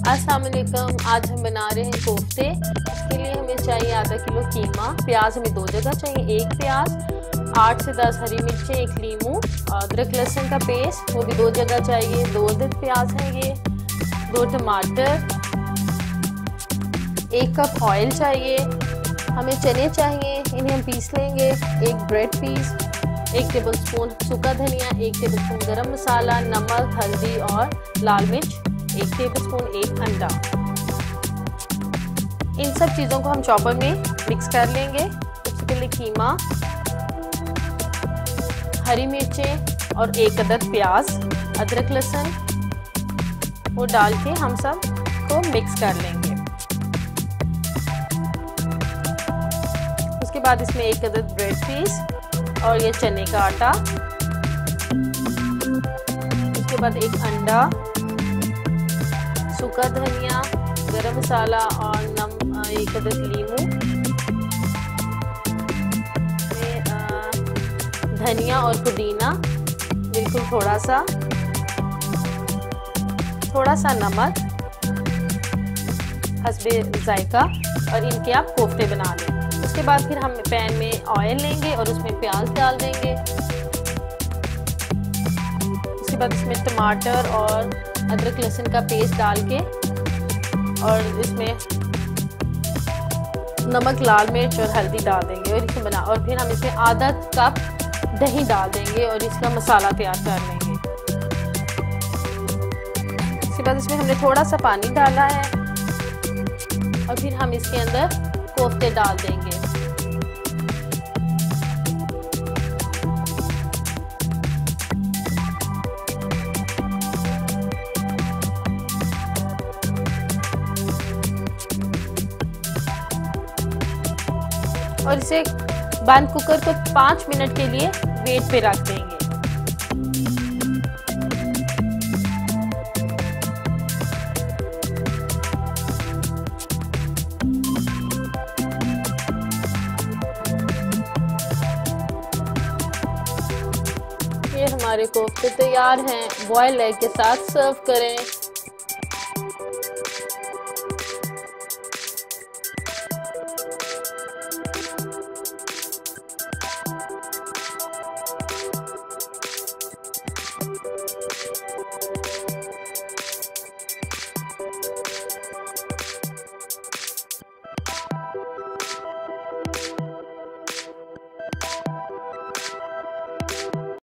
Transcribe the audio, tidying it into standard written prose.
अस्सलाम वालेकुम। आज हम बना रहे हैं कोफ्ते। इसके लिए हमें चाहिए आधा किलो कीमा। प्याज हमें 2 जगह चाहिए, 1 प्याज, 8 से 10 हरी मिर्चें, 1 लीमू, अदरक लहसुन का पेस्ट वो भी 2 जगह चाहिए, 2 अदद प्याज हैं ये, 2 टमाटर, 1 कप ऑयल चाहिए। हमें चने चाहिए, इन्हें हम पीस लेंगे, 1 ब्रेड पीस, 1 टेबलस्पून सूखा धनिया, 1 टेबलस्पून गरम मसाला, नमक, हल्दी और लाल मिर्च, 1 टेबलस्पून, 1 अंडा। इन सब चीज़ों को हम चॉपर में मिक्स कर लेंगे। सबसे पहले कीमा, हरी मिर्चें और 1 अदद प्याज, अदरक लहसुन वो डाल के हम सब को मिक्स कर लेंगे। उसके बाद इसमें 1 अदद ब्रेड पीस और ये चने का आटा, उसके बाद 1 अंडा, सूखा धनिया, गरम मसाला और 1 अदद लीमू, धनिया और पुदीना बिल्कुल थोड़ा सा नमक हस्बे जायका और इनके आप कोफ्ते बना लें। उसके बाद फिर हम पैन में ऑयल लेंगे और उसमें प्याज डाल देंगे। उसके बाद इसमें टमाटर और अदरक लहसुन का पेस्ट डाल के और इसमें नमक, लाल मिर्च और हल्दी डाल देंगे और इसे और फिर हम इसमें आधा कप दही डाल देंगे और इसका मसाला तैयार कर लेंगे। इसके बाद इसमें हमने थोड़ा सा पानी डाला है और फिर हम इसके अंदर कोफ्ते डाल देंगे। और इसे बंद कुकर को 5 मिनट के लिए वेट पे रख देंगे। ये हमारे कोफ्ते तैयार हैं। बॉइल्ड एग के साथ सर्व करें।